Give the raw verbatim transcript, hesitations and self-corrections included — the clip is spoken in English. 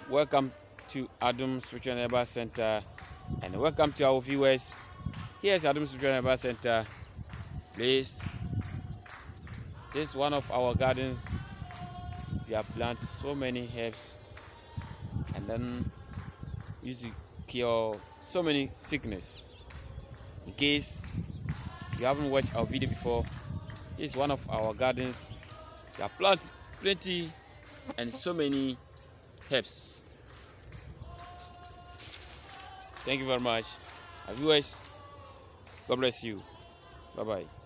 Welcome to Adom Spiritual Herbal Center, and welcome to our viewers. Here's Adom Spiritual Herbal Center. Please, this is one of our gardens. We have planted so many herbs and then used to cure so many sickness. In case you haven't watched our video before, this is one of our gardens. We have planted plenty and so many herbs. Thank you very much. Our viewers, God bless you. Bye bye.